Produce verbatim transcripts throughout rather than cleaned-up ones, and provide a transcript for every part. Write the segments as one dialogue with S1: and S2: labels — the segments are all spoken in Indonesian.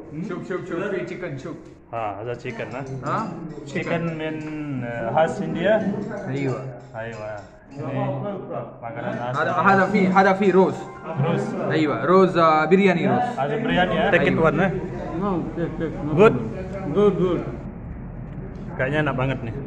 S1: Soup, soup, soup. Free chicken soup.
S2: हाँ هذا chicken ना
S1: Huh?
S2: chicken من khas India
S1: أيوة.
S2: أيوة ini makanan khas
S1: هذا هذا في هذا في روز.
S2: terus
S1: أيوة روز آه، برياني روز.
S2: ada biryani ya take it
S1: Ayo.
S2: one eh
S3: No, take, take. No
S2: good
S3: problem. Good, good.
S2: kayaknya enak banget nih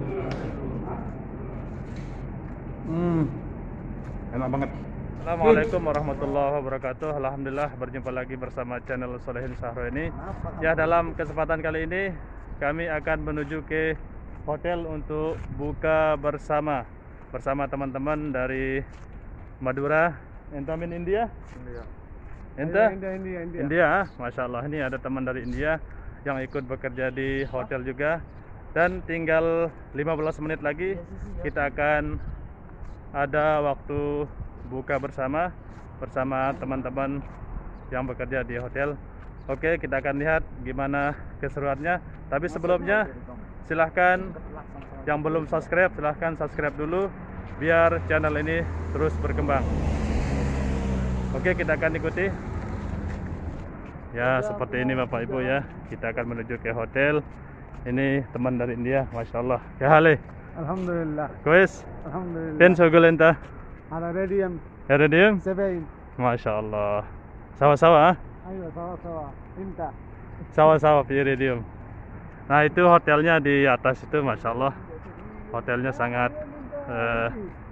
S2: hmm enak banget. Assalamualaikum warahmatullahi wabarakatuh. Alhamdulillah berjumpa lagi bersama channel Solehin Sahro ini. Ya, dalam kesempatan kali ini kami akan menuju ke hotel untuk buka bersama bersama teman-teman dari Madura. Entamin India?
S3: India.
S2: Enta?
S3: India, India, India.
S2: India, Masya Allah. Ini ada teman dari India yang ikut bekerja di hotel juga. Dan tinggal lima belas menit lagi kita akan ada waktu buka bersama bersama teman-teman yang bekerja di hotel. Oke, kita akan lihat gimana keseruannya. Tapi sebelumnya silahkan yang belum subscribe, silahkan subscribe dulu biar channel ini terus berkembang. Oke, kita akan ikuti. Ya, seperti ini Bapak Ibu ya. Kita akan menuju ke hotel. Ini teman dari India, Masya Allah. Ya hale.
S3: Alhamdulillah.
S2: Kois.
S3: Alhamdulillah.
S2: Pen sogolenta.
S3: Ada radium
S2: Heredium.
S3: seven.
S2: Masya Allah. Sawa-sawa.
S3: Ayo, sawa-sawa. Minta.
S2: Sawa-sawa Iridium. Nah, itu hotelnya di atas itu, Masya Allah. Hotelnya sangat eh,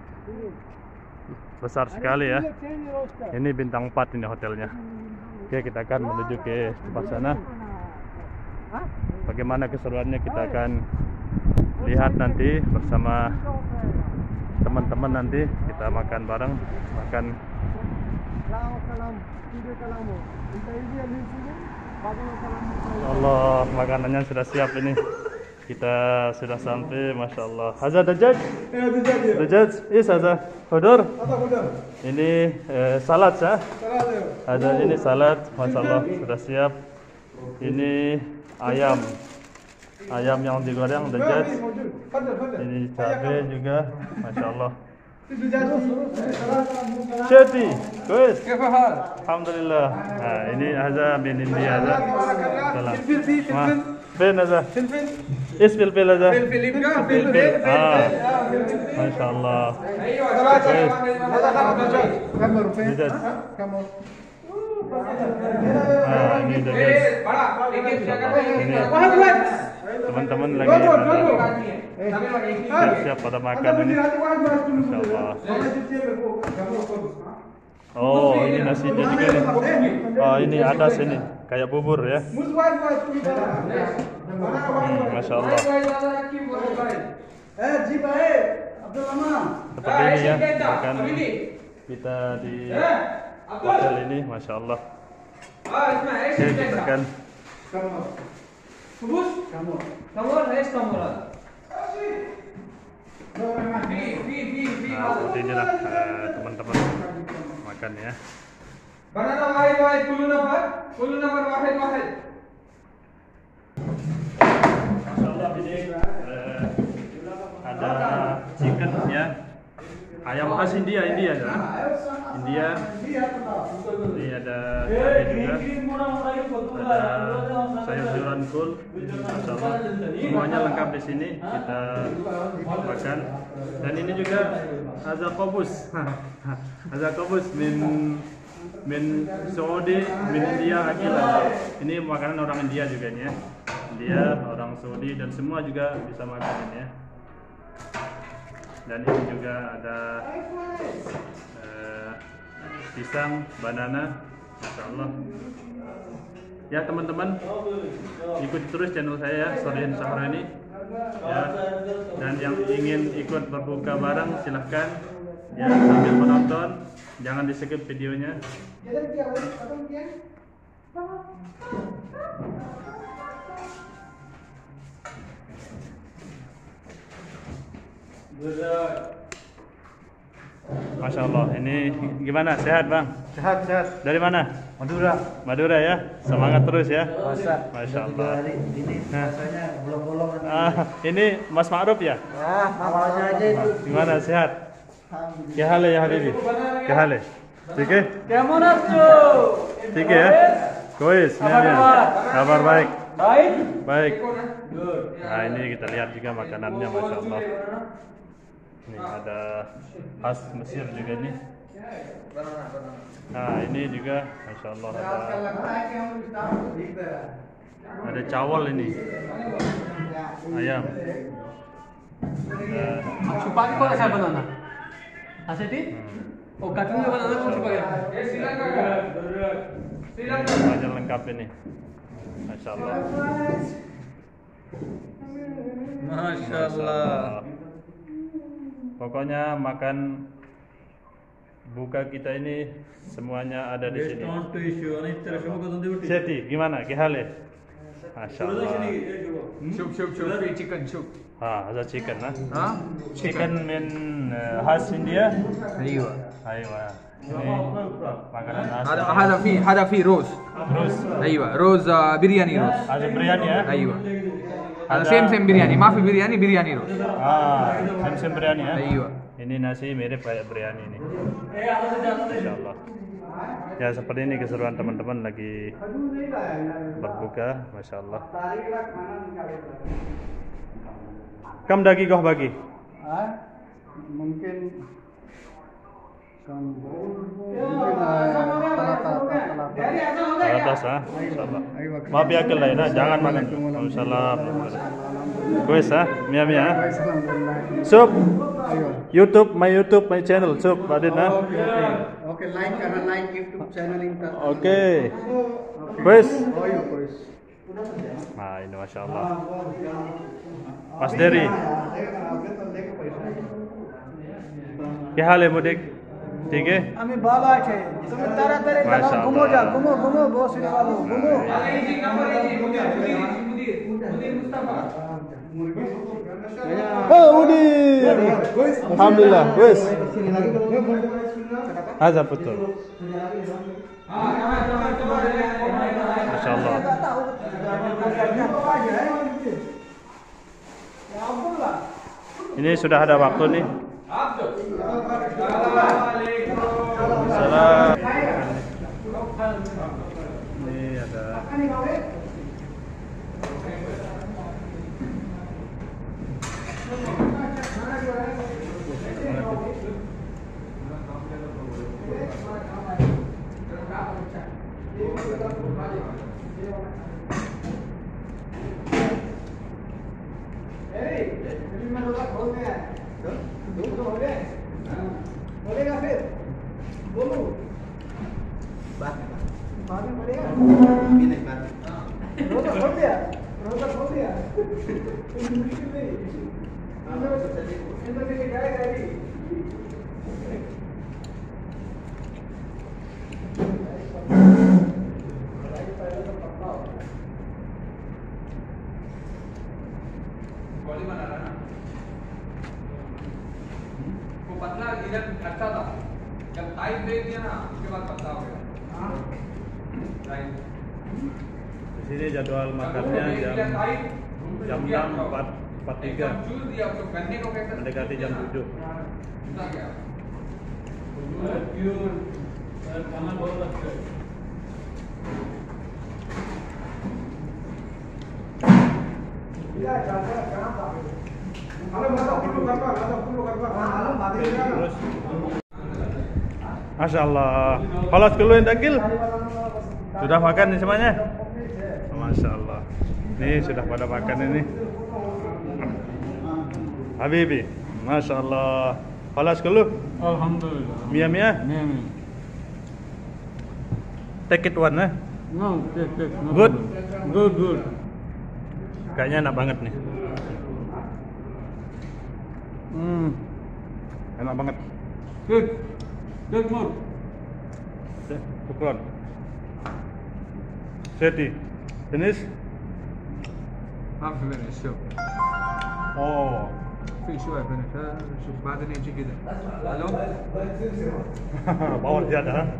S2: besar sekali ya. Ini bintang empat ini hotelnya. Oke, kita akan menuju ke tempat sana. Bagaimana keseruannya kita akan lihat nanti bersama teman-teman. Nanti kita makan bareng, makan. Allah, makanannya sudah siap ini. Kita sudah sampai, Masya Allah. Hazard dajjal? Dajjal? Is Hazard? Hudur? Ini eh, salad ya? Hazard ini salad, Masya Allah sudah siap. Ini ayam, ayam yang digoreng dajjal. Ini cabai juga, Masya Allah. Sheti, kuis. Alhamdulillah. Nah, ini Hazard bin India Hazard. Salam. Ma, ben Hazard. Is filfil Hazard. Filfil. Ah, Masya Allah. Kuis. Dajjal. Ah, ini dajjal. Ini teman-teman lagi siap-siap pada makan ini. Masya Allah. Oh, ini nasinya juga nih. Oh, ini atas ini kayak bubur ya. Hmm, Masya Allah. Seperti ini ya makan kita di hotel ini, Masya Allah. Oke, kita akan
S4: Kubus? Kamu. Kamu harus kamu lah.
S2: Nah, seperti inilah uh, teman-teman makan ya.
S4: Banana wahid wahid kullu nafar, kullu nafar wahid wahid.
S2: Masyaallah ini uh, ada chicken ya. Ayam khas India, India ya. India. Ini ada cabai juga. Ada sayur-sayuran full. Masyaallah. Semuanya lengkap di sini. Kita makan. Dan ini juga ada kobus. Ada kobus min min Saudi, min India akilah. Ini makanan orang India juga ini ya. India, orang Saudi dan semua juga bisa makan ini ya. Dan ini juga ada uh, pisang, banana, Masya Allah. Ya teman-teman, ikuti terus channel saya ya, Solehin Sahro ini. Ya. Dan yang ingin ikut berbuka bareng silahkan ya, sambil menonton, jangan di skip videonya. Masya Allah, ini gimana? Sehat Bang?
S3: Sehat, sehat.
S2: Dari mana?
S3: Madura.
S2: Madura ya? Semangat terus ya?
S3: Masa.
S2: Masya Allah.
S3: Ini
S2: Nah.
S3: rasanya bolong-bolong.
S2: Ah, ini Mas Ma'ruf ya?
S3: Ah, awalnya aja itu.
S2: Gimana? Sehat? Kya hal hai ya Habibi? Kya hal hai? ठीक है
S4: Kamu nafsu.
S2: ठीक है Kuis, Mia Mia. Kabar baik.
S4: Baik.
S2: Baik. Nah ini kita lihat juga makanannya, masya Allah. Ini ada khas Mesir juga nih. Nah ini juga, masya Allah ada, ada cawal ini, ayam. Ada,
S3: छुपा के कैसा बनाना ऐसे ठीक और कटनी में बनाना कुछ वगैरह
S4: ये श्रीलंका का Sri Lanka
S2: banyak lengkap ini, masya Allah.
S1: Masya Allah.
S2: Pokoknya makan buka kita ini semuanya ada di sini. Seti, gimana? Kehale? Masya Allah.
S1: Chuk chuk chuk free chicken chuk.
S2: Ah, ada chicken lah.
S1: हाँ
S2: Chicken min uh, khas India.
S1: أيوة
S2: Ayo, ini makanan khas.
S1: هذا هذا في هذا في روز
S2: Terus
S1: أيوة روز آه، برياني روز
S2: ada biryani ya?
S1: أيوة هذا
S2: Ada-
S1: سيم سيم برياني ما في برياني برياني روز
S2: Ah, sem-sem biryani ya?
S1: أيوة
S2: Ini nasi mirip kayak biryani ini. Masya Allah. Ya seperti ini keseruan teman-teman lagi berbuka, masya Allah. Kam dagi goh bagi.
S3: mungkin kan mungkin talata
S2: Atas ah, masya Allah. Maaf ya kelai nah, jangan makan. Waalaikumsalam. Kuis ah, mia mia. Sup. YouTube, my YouTube, my channel, sup, Adit ah.
S3: oke oke like karena like YouTube channel ini
S2: Oke. Kuis.
S3: oh iya guys
S2: Nah ini masya Allah. Mas Dery. क्या हाल है मुझे ठीक है
S3: আমি ভালো আছি তুমি তাড়াতাড়ি
S2: মাশাআল্লাহ।
S3: ঘুমো যাও ঘুমো ঘুমো বস রে ভালো ঘুমো
S4: जी नंबर है जी मुदीर मुदीर मुदीर मुदीर Mustafa
S2: oh Udir alhamdulillah wes azab betul
S4: हाँ हाँ हाँ
S2: masya Allah. Ini sudah ada waktu nih.
S4: आप तो अस्सलामुअलैकुम
S2: Salam. Ini ada
S3: बोलेगा फिर बोलो बात बाद में बोलेगा अभी नहीं बात रोजा खोल दिया रोजा खोल दिया मुश्किल नहीं अंदर अंदर से जाएगा अभी
S4: बॉडी बना रहा ना वो पतला इधर अच्छा था जब टाइट ब्रेक दिया ना उसके बाद पतला हो गया right
S2: di sini jadwal makannya jam jam enam empat empat tiga
S4: juice दिया उसको गन्ने को कैसे
S2: mendekati jam tujuh.
S4: उतना गया
S3: खाना बहुत अच्छा है
S2: Terus Masya Allah. Halas keluar dagil. Sudah makan nih semuanya? Masya Allah. Nih sudah pada makan ini. Habibi, Masya Allah. Halas keluar?
S3: alhamdulillah
S2: Mia Mia?
S3: Meme.
S2: Take it one eh?
S3: No, take, take. No
S2: Good?
S3: problem. Good, good.
S2: Kayaknya enak banget nih. Hmm, enak banget.
S3: Good. Good more.
S2: Syukron. Seti, finish?
S1: ما في فينش شوف
S2: Oh,
S1: في شوية فينش ها شوف بعدين يجي كده الو
S2: bawah tiada. Ha?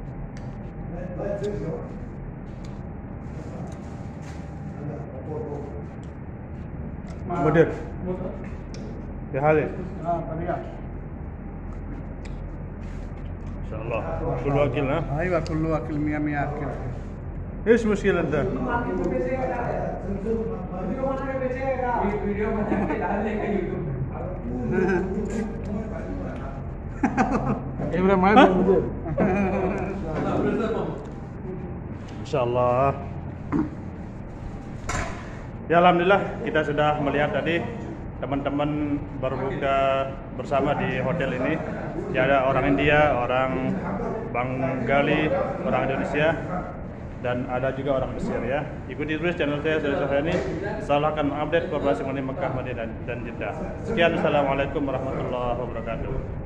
S2: Mudir. Ya hal ini.
S3: हाँ बढ़िया
S2: Insyaallah. Kul wakil ha.
S3: अय्वा कुल्लू अकिल मियाँ मियाँ अकिल
S2: Is muskil anda.
S4: Video बना के डालने का यूट्यूब
S1: कैमरा मार दो मुझे।
S2: Insyaallah. Ya alhamdulillah kita sudah melihat tadi teman-teman berbuka bersama di hotel ini. Ya, ada orang India, orang Bengali, orang Indonesia, dan ada juga orang Mesir ya. Ikuti terus channel saya Seri Sofiani. Selalu akan mengupdate informasi mengenai Mekah, Madinah dan Jeddah. Sekian, assalamualaikum warahmatullahi wabarakatuh.